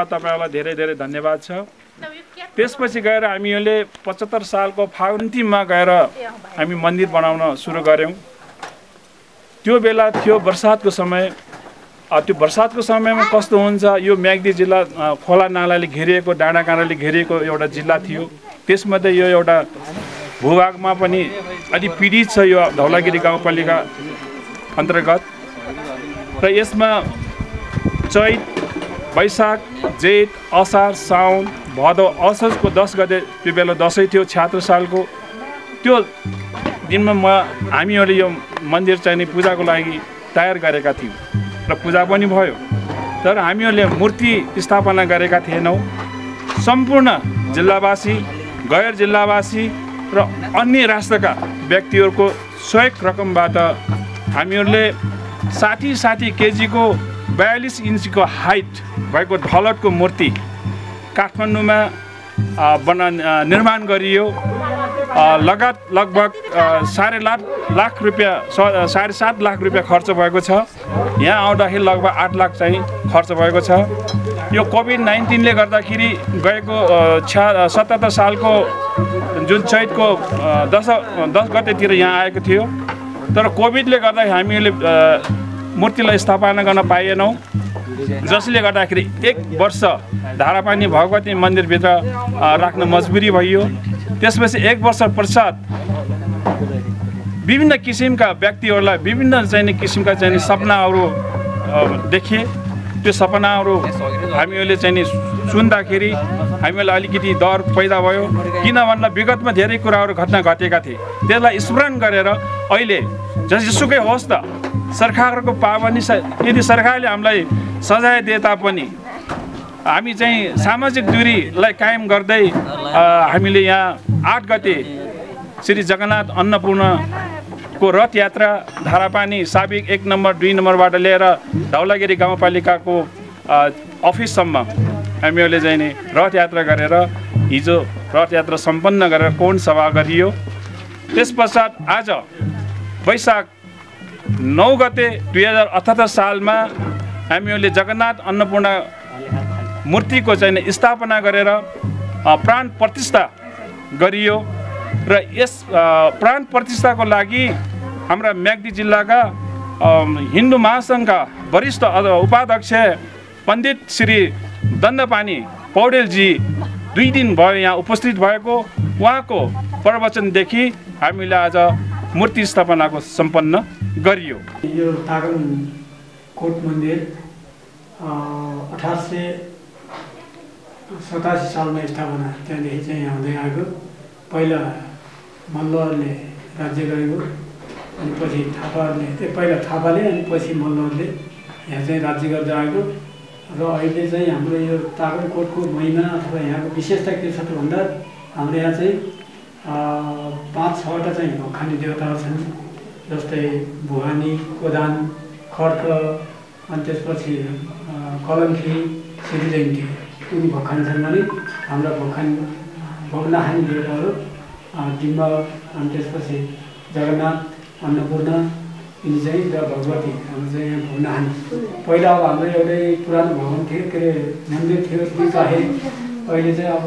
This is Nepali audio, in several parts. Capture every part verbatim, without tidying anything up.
तपाईहरुलाई धेरै धेरै धन्यवाद छ। त्यसपछि गएर हामीहरूले पचहत्तर सालको फागुनतीमा गएर हामी मन्दिर बनाउन सुरु गर्यौं। त्यो बेला थियो बर्सातको समय। त्यो बर्सातको समयमा कस्तो हुन्छ, यो म्याग्दी जिल्ला खोला नालाले घेरिएको, डाँडा काँडाले घेरिएको एउटा जिल्ला थियो। त्यसमध्ये यो एउटा भूभागमा पनि अलि पीडित छ यो धौलागिरी गाउँपालिका अन्तर्गत। र यसमा चैत, वैशाख, जेठ, असार, साउन, भदौ, असोजको दस गते त्यो बेला दसैँ थियो छ्यात्तर सालको। त्यो दिनमा म हामीहरूले यो मन्दिर चाहिँ पूजाको लागि तयार गरेका थियौँ र पूजा पनि भयो। तर हामीहरूले मूर्ति स्थापना गरेका थिएनौँ। सम्पूर्ण जिल्लावासी, गैर जिल्लावासी र अन्य राष्ट्रका व्यक्तिहरूको सहयोग रकमबाट हामीहरूले साठी साठी केजीको बयालीस इन्चको हाइट भएको ढलटको मूर्ति काठमाडौँमा बना निर्माण गरियो। लगात लगभग साढे लाख लाख रुपियाँ साढे सात लाख रुपियाँ खर्च भएको छ। यहाँ आउँदाखेरि लगभग आठ लाख चाहिँ खर्च भएको छ। यो कोभिड नाइन्टिनले गर्दाखेरि गएको छ सतहत्तर सालको जुन चैतको दस दस गतेतिर यहाँ आएको थियो। तर कोभिडले गर्दा हामीले मूर्तिलाई स्थापना गर्न पाएनौँ, जसले गर्दाखेरि एक वर्ष धारापानी भगवती मन्दिरभित्र राख्न मजबुरी भयो। त्यसपछि एक वर्ष पश्चात विभिन्न किसिमका व्यक्तिहरूलाई विभिन्न चाहिँ किसिमका चाहिँ सपनाहरू देखे। त्यो सपनाहरू हामीहरूले चाहिँ सुन्दाखेरि हामीलाई अलिकति डर पैदा भयो। किन भन्दा विगतमा धेरै कुराहरू घटना घटेका थिए। त्यसलाई स्मरण गरेर अहिले जसुकै होस् त सरकारको पाबन्दी, यदि सरकारले हामीलाई सजाय दिए तापनि हामी चाहिँ सामाजिक दूरीलाई कायम गर्दै हामीले यहाँ आठ गते श्री जगन्नाथ अन्नपूर्णको रथ यात्रा धारापानी साबिक एक नम्बर दुई नम्बरबाट लिएर धौलागिरी गाउँपालिकाको अफिससम्म हामीहरूले चाहिँ नि रथ यात्रा गरेर हिजो रथ यात्रा सम्पन्न गरेर कोण सभा गरियो। त्यस पश्चात आज वैशाख नौ गते दुई हजार अठहत्तर सालमा हामीहरूले जगन्नाथ अन्नपूर्ण मूर्तिको चाहिँ स्थापना गरेर प्राण प्रतिष्ठा गरियो। र यस प्राण प्रतिष्ठाको लागि हाम्रा म्याग्दी जिल्लाका हिन्दू महासङ्घका वरिष्ठ उपाध्यक्ष पण्डित श्री दण्डपानी पौडेलजी दुई दिन भयो यहाँ उपस्थित भएको। उहाँको प्रवचनदेखि हामीले आज मूर्ति स्थापनाको सम्पन्न गरियो। यो तागन कोट मन्दिर अठार सय सतासी सालमा स्थापना त्यहाँदेखि चाहिँ आउँदै आएको। पहिला मल्लहरूले राज्य गरेको, अनि पछि थापाहरूले पहिला थापाले अनि पछि मल्लहरूले यहाँ चाहिँ राज्य गर्दै आएको। र अहिले चाहिँ हाम्रो यो तागनकोटको महिमा अथवा यहाँको विशेषता के छ त भन्दा हाम्रो यहाँ चाहिँ पाँच छवटा चाहिँ भखानी देवताहरू छन्। जस्तै भुवानी, कोदान, खड्क, अनि त्यसपछि कलङ्की, श्रीजयन्ती यिनी भखानी छन् भने हाम्रा भखानी भग्नाहानी देवताहरू डिम्ब, अनि त्यसपछि जगन्नाथ, अन्नपूर्ण यिनी चाहिँ र भगवती हाम्रो चाहिँ यहाँ भग्नाहानी। पहिला अब हाम्रो एउटै पुरानो भवन थियो, के अरे मन्दिर थियो ती चाहे। अहिले चाहिँ अब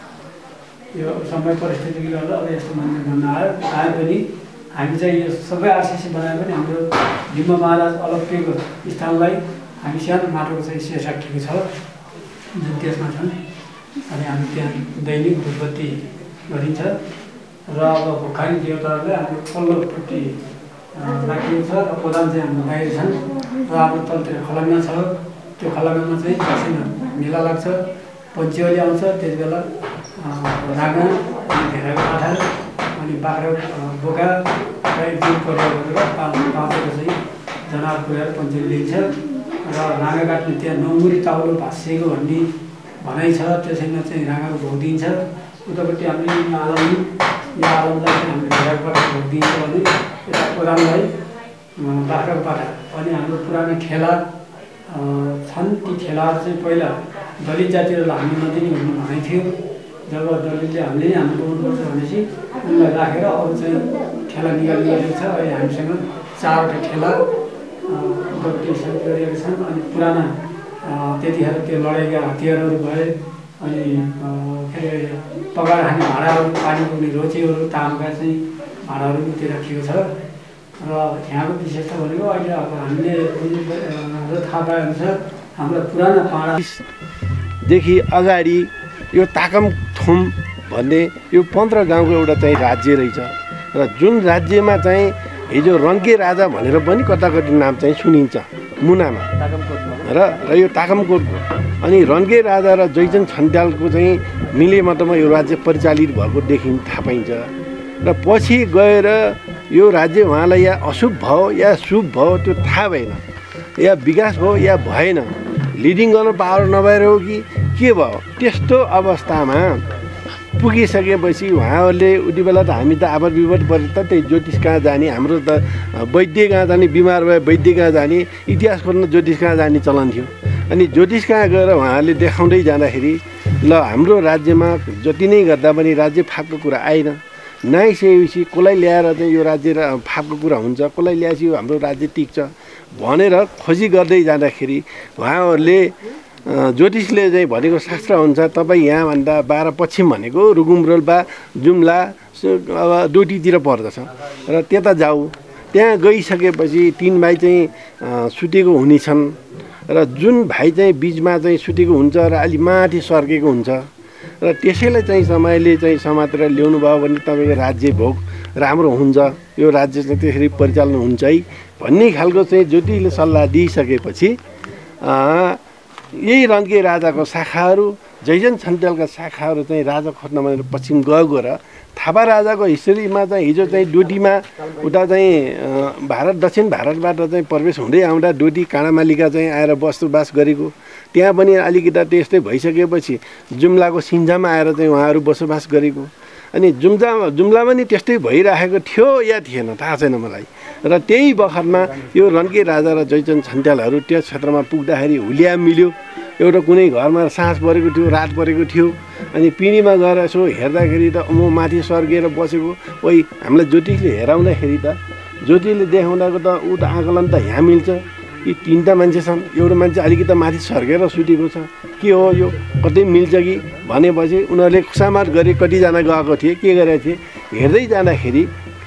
यो समय परिस्थितिले गर्दा अब यस्तो मन्दिर बन्न आयो आए पनि हामी चाहिँ यो सबै आरसिसी बनाए पनि हाम्रो डिम्ब महाराज अलग्गैको स्थानलाई हामी सानो माटोको चाहिँ शेष राखेको छ जुन त्यसमा छन्। अनि हामी त्यहाँ दैनिक धूपबत्ती गरिन्छ। र अब भोखानी देवताहरूलाई हाम्रो पल्लोपट्टि राखिएको छ। र प्रधान चाहिँ हाम्रो बाहिर छन्। र हाम्रो तलतिर खलङ्गा छ। त्यो खलङ्गामा चाहिँ दसैँमा मेला लाग्छ, पञ्चेली आउँछ। त्यति बेला राँगा, अनि भेडाको आँटा, अनि बाख्रा बोका र एक दिन परिवार गरेर पाँच पाँचवटा चाहिँ जनावर पुर्याएर पञ्चेली लिन्छ। र राँगा काट्ने त्यहाँ नौमुरी ताउलो भाँसिएको भन्ने भनाइ छ। त्यसैमा चाहिँ राँगाको भोग दिन्छ। उतापट्टि हामीले आलम यो आलमलाई चाहिँ हामीले भेडाको पाठा भोग दिन्छ भने यता प्रधानलाई बाख्राको पाठा। अनि हाम्रो पुरानो ठेला छन्। ती ठेलाहरू चाहिँ पहिला दलित जातिहरूलाई हामी नदिने भन्ने भनाइ थियो। जब दलितले हामीले नै हाम्रो गर्नुपर्छ भनेपछि उनलाई राखेर अरू चाहिँ ठेला निकाली गरिएको छ। अहिले हामीसँग चारवटा ठेला गरिएका छन्। अनि पुराना त्यतिखेर त्यो लडाइँका हतियारहरू भए अनि के अरे पकाएर खाने भाँडाहरू पानी पुग्ने रोचीहरू तामका चाहिँ भाँडाहरू पनि त्यो राखिएको छ र यहाँको विशेषता भनेको अहिले अब हामीले थाहा पाएअनुसार हाम्रो पुरानो पाडादेखि अगाडि यो ताकमथुम भन्ने यो पन्ध्र गाउँको एउटा चाहिँ राज्य रहेछ र जुन राज्यमा चाहिँ हिजो रङ्के राजा भनेर पनि कताकति नाम चाहिँ सुनिन्छ मुनामा र र यो ताकमकोटको अनि रन्के राजा र जयचन्द छन्त्यालको चाहिँ मिलेमतोमा यो राज्य परिचालित भएको देखि थाहा पाइन्छ र पछि गएर यो राज्य उहाँलाई या अशुभ भयो या शुभ भयो त्यो थाहा भएन या विकास भयो या भएन लिडिङ गर्न पावर नभएर हो कि के भयो त्यस्तो अवस्थामा पुगिसकेपछि उहाँहरूले उति बेला त हामी त आफत विपद परे त त्यही ज्योतिष कहाँ जाने हाम्रो त वैद्य कहाँ जाने बिमार भए वैद्य कहाँ जाने इतिहास खोज्न ज्योतिष कहाँ जाने चलन थियो अनि ज्योतिष कहाँ गएर उहाँहरूले देखाउँदै जाँदाखेरि ल हाम्रो राज्यमा जति नै गर्दा पनि राज्य फापको कुरा आएन नआइसकेपछि कसलाई ल्याएर चाहिँ यो राज्य फापको कुरा हुन्छ कसलाई ल्याएपछि यो हाम्रो राज्य टिक्छ भनेर खोजी गर्दै जाँदाखेरि उहाँहरूले ज्योतिषले चाहिँ भनेको शास्त्र अनुसार तपाईँ यहाँभन्दा बाह्र पश्चिम भनेको रुकुम रोल्पा जुम्ला अब डोटीतिर पर्दछ र त्यता जाऊ त्यहाँ गइसकेपछि तिन भाइ चाहिँ सुतेको हुनेछन् र जुन भाइ चाहिँ बिचमा चाहिँ सुतेको हुन्छ र अलि माथि सर्केको हुन्छ र त्यसैलाई चाहिँ समयले चाहिँ समातेर ल्याउनु भयो भने तपाईँको राज्य भोग राम्रो हुन्छ यो राज्य चाहिँ त्यसरी परिचालन हुन्छ है भन्ने खालको चाहिँ ज्योतिषले सल्लाह दिइसकेपछि यही रन्के राजाको शाखाहरू जयचन्द छन्त्यालका शाखाहरू चाहिँ राजा खोज्न भनेर पश्चिम गएको र थापा राजाको हिस्ट्रीमा चाहिँ हिजो चाहिँ डोटीमा उता चाहिँ भारत दक्षिण भारतबाट चाहिँ प्रवेश हुँदै आउँदा डोटी काँडामालिका चाहिँ आएर बसोबास गरेको त्यहाँ पनि अलिकति त्यस्तै भइसकेपछि जुम्लाको सिन्जामा आएर चाहिँ उहाँहरू बसोबास गरेको अनि जुम्ला जुम्ला पनि त्यस्तै भइरहेको थियो या थिएन थाहा छैन मलाई र त्यही बखतमा यो रन्के राजा र जयचन्द छन्त्यालहरू त्यस क्षेत्रमा पुग्दाखेरि हुलिया मिल्यो एउटा कुनै घरमा साँझ परेको थियो रात परेको थियो अनि पिँढीमा गएर यसो हेर्दाखेरि त म माथि सर्केर बसेको ओइ हामीलाई ज्योतिषले हेराउँदाखेरि त ज्योतिषले देखाउँदाको त ऊ त आकलन त यहाँ मिल्छ यी तिनवटा मान्छे छन् एउटा मान्छे अलिकति माथि सर्केर सुतेको छ के हो यो कतै मिल्छ कि भनेपछि उनीहरूले खुसामार गरी कतिजना गएको थिए के गरेको थिए हेर्दै जाँदाखेरि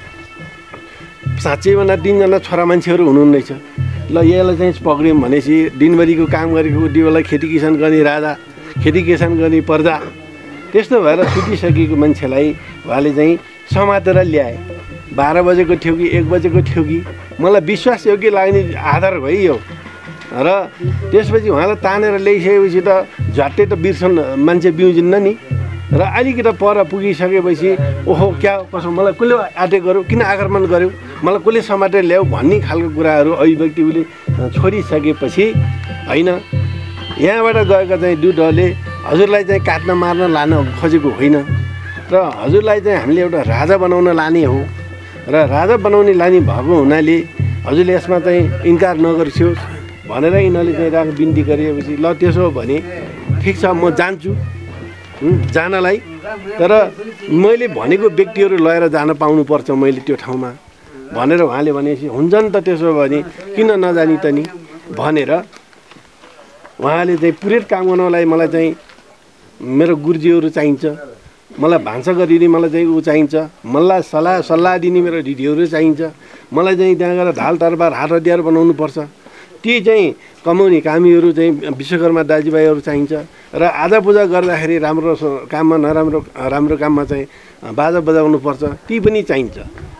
साँच्चैभन्दा तिनजना छोरा मान्छेहरू हुनुहुन्न रहेछ ल यसलाई चाहिँ पक्रियौँ भनेपछि दिनभरिको काम गरेको उति खेती किसान गर्ने राजा खेती किसान गर्ने प्रजा त्यस्तो भएर सुतिसकेको मान्छेलाई उहाँले चाहिँ समातेर ल्याए बाह्र बजेको थियो कि एक बजेको थियो कि मलाई विश्वास योग्य लाग्ने आधार भइयो र त्यसपछि उहाँलाई तानेर ल्याइसकेपछि त झट्टै त बिर्सन मान्छे बिउजिन्न नि र अलिकति पर पुगिसकेपछि ओहो क्या कसो मलाई कसले आटेक गर्यो किन आक्रमण गर्यो मलाई कसले समातेर ल्याऊ भन्ने खालको कुराहरू अभिव्यक्ति उसले छोडिसकेपछि होइन यहाँबाट गएका चाहिँ दुधहरूले हजुरलाई चाहिँ काट्न मार्न लान खोजेको होइन र हजुरलाई चाहिँ हामीले एउटा राजा बनाउन लाने हो र राजा बनाउने लाने भएको हुनाले हजुरले यसमा चाहिँ इन्कार नगर्छियोस् भनेर यिनीहरूले चाहिँ राख बिन्ती गरेपछि ल त्यसो हो भने ठिक छ म जान्छु जानलाई तर मैले भनेको व्यक्तिहरू लगेर जान पाउनुपर्छ मैले त्यो ठाउँमा भनेर उहाँले भनेपछि हुन्छ नि त त्यसो भने किन नजानी त नि भनेर उहाँले चाहिँ पुरै काम गर्नलाई मलाई चाहिँ मेरो गुरुजीहरू चाहिन्छ मलाई भान्सा गरिदिने मलाई चाहिँ ऊ चाहिन्छ मलाई सल्लाह सल्लाह दिने मेरो दिदीहरू चाहिन्छ मलाई चाहिँ त्यहाँ गएर ढाल तरबार हात हतियार बनाउनु पर्छ ती चाहिँ कमाउने कामीहरू चाहिँ विश्वकर्मा दाजुभाइहरू चाहिन्छ र आजा पूजा गर्दाखेरि राम्रो काममा नराम्रो राम्रो काममा चाहिँ बाजा बजाउनु पर्छ ती पनि चाहिन्छ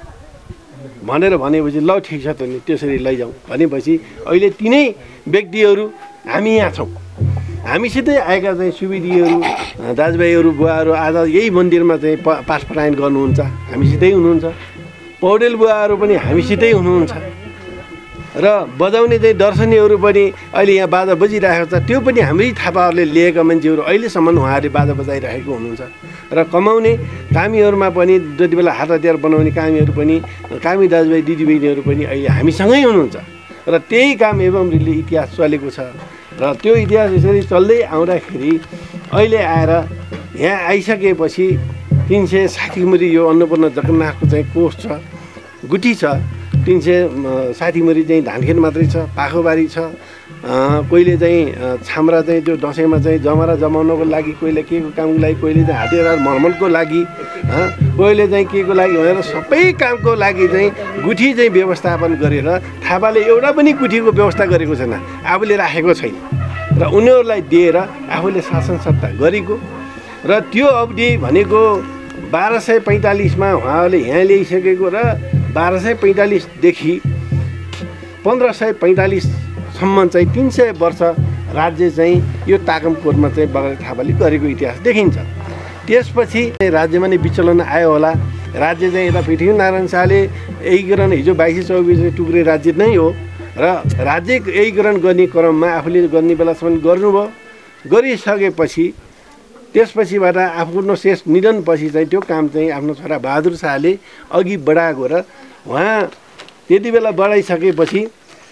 भनेर भनेपछि ल ठिक छ त नि त्यसरी लैजाउँ भनेपछि अहिले तिनै व्यक्तिहरू हामी यहाँ छौँ हामीसितै आएका चाहिँ सुविधिहरू दाजुभाइहरू बुवाहरू आज यही मन्दिरमा चाहिँ प पाठ परायण गर्नुहुन्छ हामीसितै हुनुहुन्छ पौडेल बुवाहरू पनि हामीसितै हुनुहुन्छ र बजाउने चाहिँ दर्शनीहरू पनि अहिले यहाँ बाजा बजिरहेको छ त्यो पनि हाम्रै थापाहरूले लिएका मान्छेहरू अहिलेसम्म उहाँहरूले बाजा बजाइरहेको हुनुहुन्छ र कमाउने कामीहरूमा पनि जति बेला हात हतियार बनाउने कामीहरू पनि कामी दाजुभाइ दिदीबहिनीहरू पनि अहिले हामीसँगै हुनुहुन्छ र त्यही काम एवं रिले इतिहास चलेको छ र त्यो इतिहास यसरी चल्दै आउँदाखेरि अहिले आएर यहाँ आइसकेपछि तिन सय साठी मुरी यो अन्नपूर्ण जगन्नाथको चाहिँ कोष छ गुठी छ तिन सय साठी मुरी चाहिँ धानखेत मात्रै छ पाखोबारी छ कोहीले चाहिँ छाम्रा चाहिँ त्यो दसैँमा चाहिँ जमरा जमाउनको लागि, कोहीले के को कामको लागि, कोहीले चाहिँ हातेर मर्मलको लागि, कोहीले चाहिँ के को लागि भनेर सबै कामको लागि चाहिँ गुठी चाहिँ व्यवस्थापन गरेर थापाले एउटा पनि गुठीको व्यवस्था गरेको छैन, आफूले राखेको छैन र उनीहरूलाई दिएर आफूले शासन सत्ता गरेको। र त्यो अवधि भनेको बाह्र सय पैँतालिसमा उहाँहरूले यहाँ ल्याइसकेको र बाह्र सय पैँतालिसदेखि पन्ध्र सय पैँतालिससम्म चाहिँ तिन सय वर्ष राज्य चाहिँ यो ताकम कोटमा चाहिँ बगैँचा थापाले गरेको इतिहास देखिन्छ। त्यसपछि राज्यमा नै विचलन आयो होला। राज्य चाहिँ यता पृथ्वीनारायण शाहले एकीकरण हिजो बाइस चौबिस टुक्रे राज्य नै हो र राज्य एकीकरण गर्ने क्रममा आफूले गर्ने बेलासम्म गर्नुभयो। गरिसकेपछि त्यसपछिबाट आफ्नो शेष निधनपछि चाहिँ त्यो काम चाहिँ आफ्नो छोरा बहादुर शाहले अघि बढाएको र उहाँ त्यति बेला बढाइसकेपछि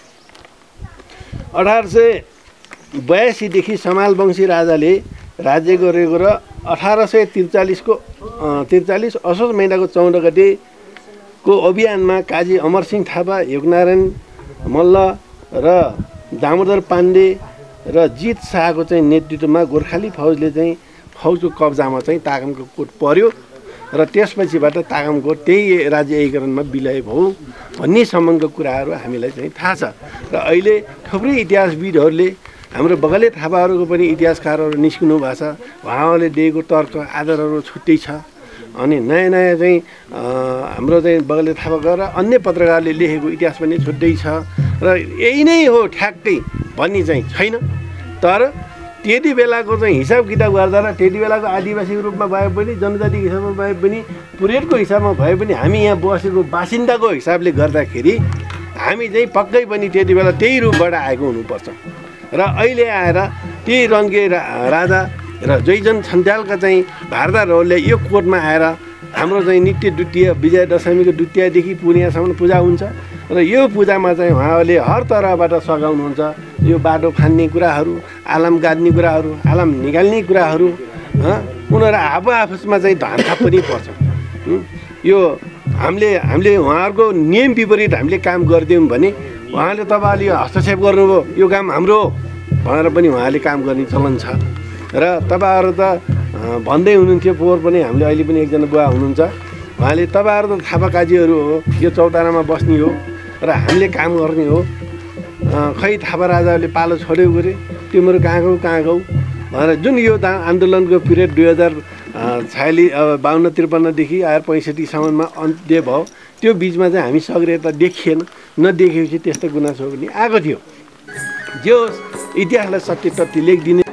अठार सय बयासीदेखि समालवंशी राजाले राज्य गरेको र अठार सय त्रिचालिसको त्रिचालिस असोज महिनाको चौध गतेको अभियानमा काजी अमरसिंह थापा, योगनारायण मल्ल र दामोदर पाण्डे र जित शाहको चाहिँ नेतृत्वमा गोर्खाली फौजले चाहिँ फौजको कब्जामा चाहिँ ताकमको कोट पर्यो र त्यसपछिबाट ताकमको त्यही राज्य एकीकरणमा विलय भयो भन्ने सम्बन्धको कुराहरू हामीलाई चाहिँ थाहा छ। र अहिले थुप्रै इतिहासविदहरूले हाम्रो बगले थापाहरूको पनि इतिहासकारहरू निस्किनु भएको छ, उहाँहरूले दिएको तर्क आधारहरू छुट्टै छ। अनि नयाँ नयाँ चाहिँ हाम्रो चाहिँ बगले थापाका र अन्य पत्रकारले लेखेको इतिहास पनि छुट्टै छ र यही नै हो ठ्याक्कै भन्ने चाहिँ छैन। तर त्यति बेलाको चाहिँ हिसाब किताब गर्दा र त्यति बेलाको आदिवासीको रूपमा भए पनि, जनजातिको हिसाबमा भए पनि, पुरेटको हिसाबमा भए पनि हामी यहाँ बसेको बासिन्दाको हिसाबले गर्दाखेरि हामी चाहिँ पक्कै पनि त्यति बेला त्यही रूपबाट आएको हुनुपर्छ। र अहिले आएर त्यही रङ्गे राजा र जयजन छन्त्यालका चाहिँ भारदारहरूले यो कोटमा आएर हाम्रो चाहिँ नित्य द्वितीय विजय दशमीको द्वितीयदेखि पूर्णियासम्म पूजा हुन्छ र यो पूजामा चाहिँ उहाँहरूले हर तरहबाट सघाउनुहुन्छ। यो बाटो खान्ने कुराहरू, आलाम गाड्ने कुराहरू, आलाम निकाल्ने कुराहरू, उनीहरू आफू आपसमा चाहिँ धानथाप पनि पर्छ। यो हामीले हामीले उहाँहरूको नियम विपरीत हामीले काम गरिदियौँ भने उहाँले तपाईँले हस्तक्षेप गर्नुभयो, यो काम हाम्रो हो भनेर पनि उहाँले काम गर्ने चलन छ। र तपाईँहरू त भन्दै हुनुहुन्थ्यो, पोहोर पनि हामीले अहिले पनि एकजना बुवा हुनुहुन्छ, उहाँले तपाईँहरू त थापा काजीहरू हो, यो चौतारामा बस्ने हो र हामीले काम गर्ने हो, खै थापा राजाहरूले पालो छोड्यो गरे, तिम्रो कहाँ गौ कहाँ गौ भनेर जुन यो आन्दोलनको पिरियड दुई हजार छयालिस बाहन्न त्रिपन्नदेखि आएर पैँसठीसम्ममा अन्त्य भयो, त्यो बिचमा चाहिँ हामी सक्रियता देखिएन। नदेखेपछि त्यस्तो गुनासो पनि आएको थियो। जो इतिहासलाई सत्य तथ्य लेखिदिने